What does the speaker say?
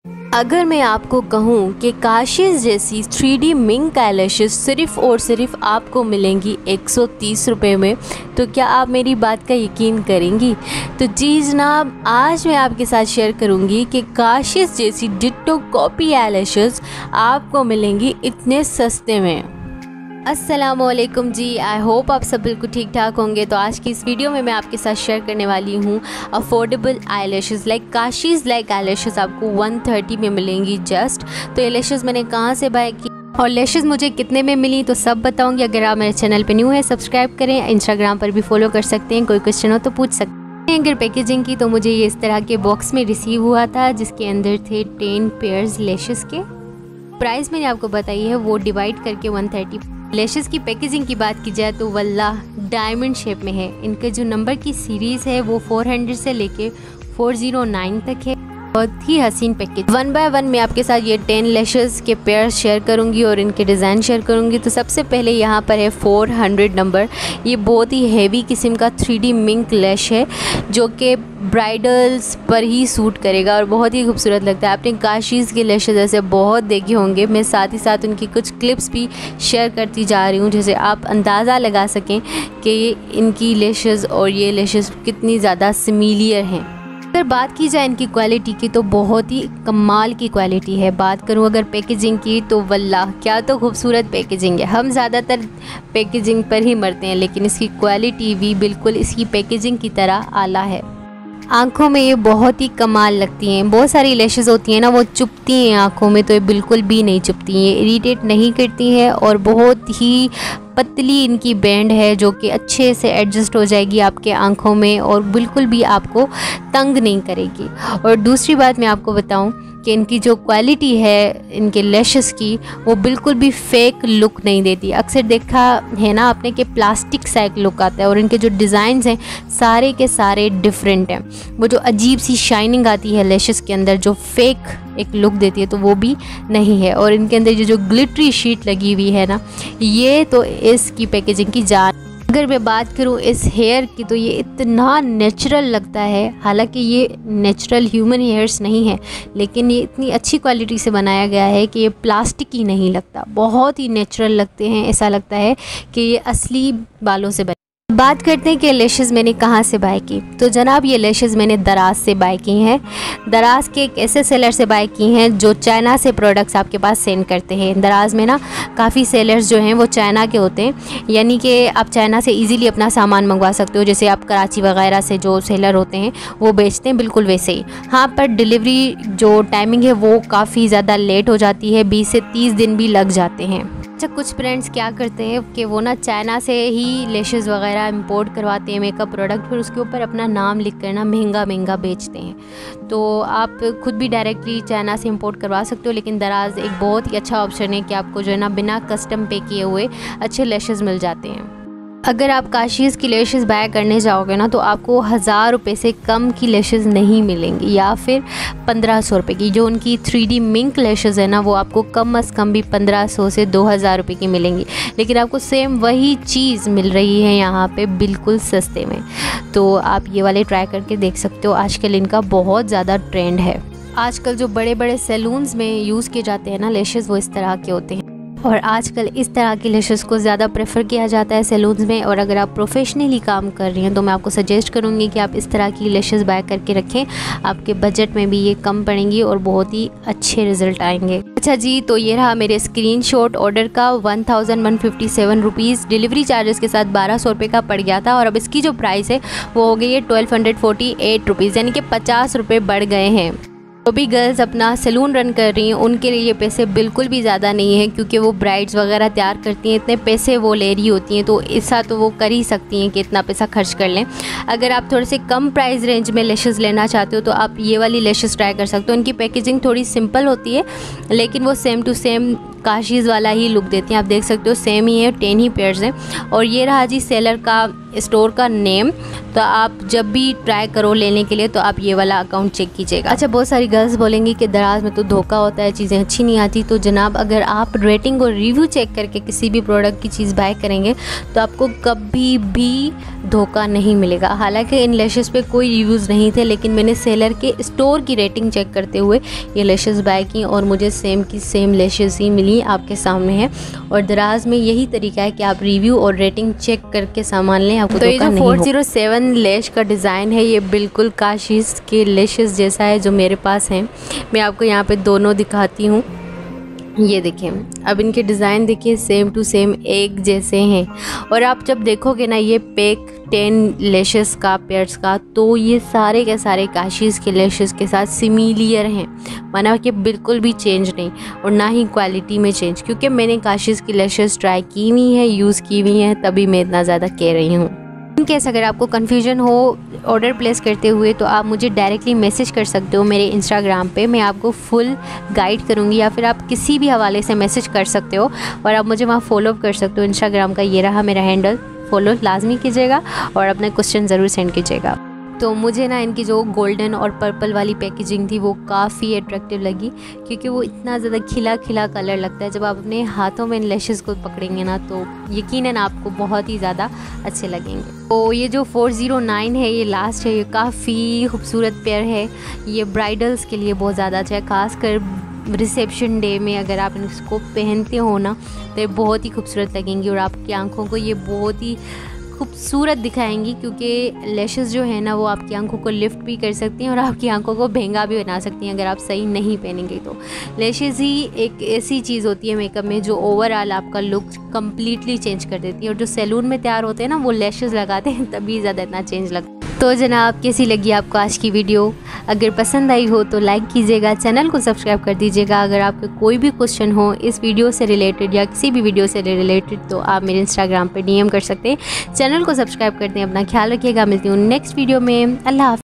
अगर मैं आपको कहूँ कि काशिश जैसी 3D मिंक आईलैशेस सिर्फ़ और सिर्फ आपको मिलेंगी 130 रुपये में, तो क्या आप मेरी बात का यकीन करेंगी? तो जी जनाब, आज मैं आपके साथ शेयर करूँगी कि काशिश जैसी डिट्टो कॉपी आईलैशेस आपको मिलेंगी इतने सस्ते में। अस्सलामुअलैकुम जी, आई होप आप सब बिल्कुल ठीक ठाक होंगे। तो आज की इस वीडियो में मैं आपके साथ शेयर करने वाली हूँ affordable eyelashes like Kashish like eyelashes आपको 130 में मिलेंगी जस्ट। तो ये लैशेस मैंने कहाँ से बाय की और लैशेस मुझे कितने में मिली तो सब बताऊँगी। अगर आप मेरे चैनल पर न्यू है सब्सक्राइब करें, इंस्टाग्राम पर भी फॉलो कर सकते हैं, कोई क्वेश्चन हो तो पूछ सकते हैं। अगर पैकेजिंग की तो मुझे ये इस तरह के बॉक्स में रिसीव हुआ था जिसके अंदर थे 10 पेयर्स लैशेस के। प्राइस मैंने आपको बताई है वो डिवाइड करके 130। लैशेस की पैकेजिंग की बात की जाए तो वल्लाह डायमंड शेप में है। इनके जो नंबर की सीरीज़ है वो 400 से लेके 409 तक है। बहुत ही हसीन पैकेज। वन बाय वन मैं आपके साथ ये 10 लैशेस के पेयर शेयर करूंगी और इनके डिज़ाइन शेयर करूंगी। तो सबसे पहले यहाँ पर है 400 नंबर। ये बहुत ही हैवी किस्म का 3D मिंक लैश है जो कि ब्राइडल्स पर ही सूट करेगा और बहुत ही खूबसूरत लगता है। आपने काशिश के लैशेस ऐसे बहुत देखे होंगे। मैं साथ ही साथ उनकी कुछ क्लिप्स भी शेयर करती जा रही हूँ जिससे आप अंदाज़ा लगा सकें कि इनकी लैशेस और ये लैशेस कितनी ज़्यादा सिमिलियर हैं। अगर बात की जाए इनकी क्वालिटी की तो बहुत ही कमाल की क्वालिटी है। बात करूं अगर पैकेजिंग की तो वल्लाह क्या तो खूबसूरत पैकेजिंग है। हम ज़्यादातर पैकेजिंग पर ही मरते हैं लेकिन इसकी क्वालिटी भी बिल्कुल इसकी पैकेजिंग की तरह आला है। आँखों में ये बहुत ही कमाल लगती हैं। बहुत सारी लैशेस होती हैं ना वो चुभती हैं आँखों में, तो ये बिल्कुल भी नहीं चुभती हैं, ये इरिटेट नहीं करती हैं और बहुत ही पतली इनकी बैंड है जो कि अच्छे से एडजस्ट हो जाएगी आपके आँखों में और बिल्कुल भी आपको तंग नहीं करेगी। और दूसरी बात मैं आपको बताऊं कि इनकी जो क्वालिटी है इनके लैशेस की वो बिल्कुल भी फेक लुक नहीं देती। अक्सर देखा है ना आपने कि प्लास्टिक सा एक लुक आता है और इनके जो डिज़ाइंस हैं सारे के सारे डिफरेंट हैं। वो जो अजीब सी शाइनिंग आती है लैशेस के अंदर जो फेक एक लुक देती है तो वो भी नहीं है। और इनके अंदर जो ग्लिटरी शीट लगी हुई है ना, ये तो इसकी पैकेजिंग की जान। अगर मैं बात करूँ इस हेयर की तो ये इतना नेचुरल लगता है। हालांकि ये नेचुरल ह्यूमन हेयर्स नहीं है लेकिन ये इतनी अच्छी क्वालिटी से बनाया गया है कि ये प्लास्टिक ही नहीं लगता, बहुत ही नेचुरल लगते हैं। ऐसा लगता है कि ये असली बालों से बने। बात करते हैं कि लैशेस मैंने कहाँ से बाय की। तो जनाब ये लैशेस मैंने दराज से बाय की हैं। दराज के एक ऐसे सेलर से बाय की हैं जो चाइना से प्रोडक्ट्स आपके पास सेंड करते हैं। दराज में ना काफ़ी सेलर्स जो हैं वो चाइना के होते हैं, यानी कि आप चाइना से इजीली अपना सामान मंगवा सकते हो। जैसे आप कराची वगैरह से जो सेलर होते हैं वो बेचते हैं बिल्कुल वैसे ही। हाँ, पर डिलीवरी जो टाइमिंग है वो काफ़ी ज़्यादा लेट हो जाती है, 20 से 30 दिन भी लग जाते हैं। अच्छा, कुछ फ्रेंड्स क्या करते हैं कि वो ना चाइना से ही लैशेस वगैरह इंपोर्ट करवाते हैं मेकअप प्रोडक्ट, फिर उसके ऊपर अपना नाम लिख कर ना महंगा महंगा बेचते हैं। तो आप खुद भी डायरेक्टली चाइना से इंपोर्ट करवा सकते हो, लेकिन दराज एक बहुत ही अच्छा ऑप्शन है कि आपको जो है ना बिना कस्टम पे किए हुए अच्छे लैशेस मिल जाते हैं। अगर आप काशिश की लैशेस बाय करने जाओगे ना तो आपको 1000 रुपये से कम की लैशेस नहीं मिलेंगी या फिर 1500 रुपये की। जो उनकी 3D मिंक लैशेस है ना वो आपको कम अज़ कम भी 1500 से 2000 रुपये की मिलेंगी, लेकिन आपको सेम वही चीज़ मिल रही है यहाँ पे बिल्कुल सस्ते में। तो आप ये वाले ट्राई करके देख सकते हो। आजकल इनका बहुत ज़्यादा ट्रेंड है। आजकल जो बड़े बड़े सैलून्स में यूज़ किए जाते हैं ना लैशेस वो इस तरह के होते हैं और आजकल इस तरह की लैशेस को ज़्यादा प्रेफर किया जाता है सैलून्स में। और अगर आप प्रोफेशनली काम कर रही हैं तो मैं आपको सजेस्ट करूँगी कि आप इस तरह की लैशेस बाय करके रखें। आपके बजट में भी ये कम पड़ेंगी और बहुत ही अच्छे रिज़ल्ट आएंगे। अच्छा जी, तो ये रहा मेरे स्क्रीनशॉट ऑर्डर का 1157 रुपीज़। डिलीवरी चार्जेस के साथ 1200 रुपये का पड़ गया था और अब इसकी जो प्राइस है वो हो गई है 1248 रुपीज़, यानी कि 50 रुपये बढ़ गए हैं। जो भी गर्ल्स अपना सैलून रन कर रही हैं उनके लिए ये पैसे बिल्कुल भी ज़्यादा नहीं है, क्योंकि वो ब्राइड्स वगैरह तैयार करती हैं, इतने पैसे वो ले रही होती हैं, तो ऐसा तो वो कर ही सकती हैं कि इतना पैसा खर्च कर लें। अगर आप थोड़े से कम प्राइस रेंज में लैशेस लेना चाहते हो तो आप ये वाली लैशेस ट्राई कर सकते हो। उनकी पैकेजिंग थोड़ी सिंपल होती है लेकिन वो सेम टू सेम काशिश वाला ही लुक देती हैं। आप देख सकते हो सेम ही है, 10 ही पेयर्स हैं। और ये रहा जी सेलर का स्टोर का नेम। तो आप जब भी ट्राई करो लेने के लिए तो आप ये वाला अकाउंट चेक कीजिएगा। अच्छा, बहुत सारी गर्ल्स बोलेंगी कि दराज में तो धोखा होता है, चीज़ें अच्छी नहीं आती। तो जनाब, अगर आप रेटिंग और रिव्यू चेक करके किसी भी प्रोडक्ट की चीज़ बाय करेंगे तो आपको कभी भी धोखा नहीं मिलेगा। हालांकि इन लैशेज़ पे कोई रिव्यूज़ नहीं थे, लेकिन मैंने सेलर के स्टोर की रेटिंग चेक करते हुए ये लैशेज़ बाय की और मुझे सेम की सेम लैशेज़ ही मिली, आपके सामने है। और दराज में यही तरीका है कि आप रिव्यू और रेटिंग चेक करके सामान लें, आपको तो ये जो 407 लैश का डिज़ाइन है ये बिल्कुल काशिश के लैशेज़ जैसा है जो मेरे पास हैं। मैं आपको यहाँ पे दोनों दिखाती हूँ, ये देखें। अब इनके डिज़ाइन देखिए, सेम टू सेम एक जैसे हैं। और आप जब देखोगे ना ये पैक 10 लैशेस का पेयर्स का, तो ये सारे के सारे काशिश के लैशेस के साथ सिमिलियर हैं, माना कि बिल्कुल भी चेंज नहीं और ना ही क्वालिटी में चेंज, क्योंकि मैंने काशिश की लैशेस ट्राई की हुई हैं, यूज़ की हुई हैं, तभी मैं इतना ज़्यादा कह रही हूँ। इन केस अगर आपको कन्फ्यूजन हो ऑर्डर प्लेस करते हुए तो आप मुझे डायरेक्टली मैसेज कर सकते हो मेरे इंस्टाग्राम पे, मैं आपको फुल गाइड करूँगी, या फिर आप किसी भी हवाले से मैसेज कर सकते हो और आप मुझे वहाँ फॉलो कर सकते हो। इंस्टाग्राम का ये रहा मेरा हैंडल, फॉलो लाजमी कीजिएगा और अपने क्वेश्चन ज़रूर सेंड कीजिएगा। तो मुझे ना इनकी जो गोल्डन और पर्पल वाली पैकेजिंग थी वो काफ़ी अट्रैक्टिव लगी, क्योंकि वो इतना ज़्यादा खिला खिला कलर लगता है। जब आप अपने हाथों में इन लैशेस को पकड़ेंगे ना तो यकीनन आपको बहुत ही ज़्यादा अच्छे लगेंगे। तो ये जो 409 है ये लास्ट है, ये काफ़ी खूबसूरत पेयर है, ये ब्राइडल्स के लिए बहुत ज़्यादा अच्छा है, ख़ासकर रिसेप्शन डे में अगर आप इसको पहनते हो ना तो ये बहुत ही खूबसूरत लगेंगी और आपकी आंखों को ये बहुत ही खूबसूरत दिखाएंगी, क्योंकि लैशेस जो है ना वो आपकी आंखों को लिफ्ट भी कर सकती हैं और आपकी आंखों को महंगा भी बना सकती हैं अगर आप सही नहीं पहनेंगे। तो लैशेस ही एक ऐसी चीज़ होती है मेकअप में जो ओवरऑल आपका लुक कम्प्लीटली चेंज कर देती है, और जो सैलून में तैयार होते हैं ना वो लैशेस लगाते हैं तभी ज़्यादा इतना चेंज लगता है। तो जनाब, कैसी लगी आपको आज की वीडियो? अगर पसंद आई हो तो लाइक कीजिएगा, चैनल को सब्सक्राइब कर दीजिएगा। अगर आपके कोई भी क्वेश्चन हो इस वीडियो से रिलेटेड या किसी भी वीडियो से रिलेटेड तो आप मेरे इंस्टाग्राम पे DM कर सकते हैं। चैनल को सब्सक्राइब करते हैं, अपना ख्याल रखिएगा। मिलती हूँ नेक्स्ट वीडियो में। अल्लाह हाफ़िज़।